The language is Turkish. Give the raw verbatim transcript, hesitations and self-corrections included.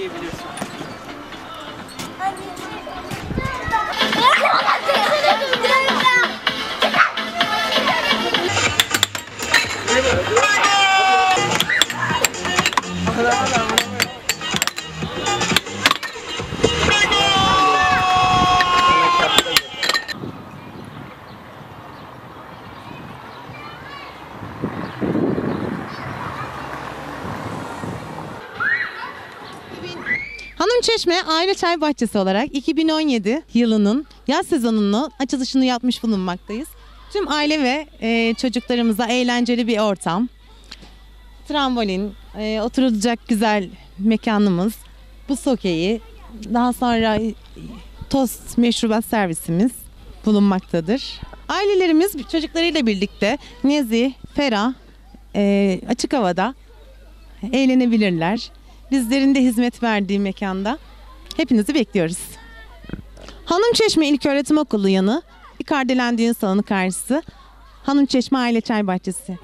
diyebilirsin. Hanımçeşme Aile Çay Bahçesi olarak iki bin on yedi yılının yaz sezonunun açılışını yapmış bulunmaktayız. Tüm aile ve e, çocuklarımıza eğlenceli bir ortam, trambolin, e, oturulacak güzel mekanımız, buz hokeyi, daha sonra e, tost meşrubat servisimiz bulunmaktadır. Ailelerimiz çocuklarıyla birlikte nezih, ferah, e, açık havada eğlenebilirler. Bizlerin de hizmet verdiği mekanda hepinizi bekliyoruz. Hanımçeşme İlköğretim Okulu yanı, İkardelen Düğün Salonu karşısı, Hanımçeşme Aile Çay Bahçesi.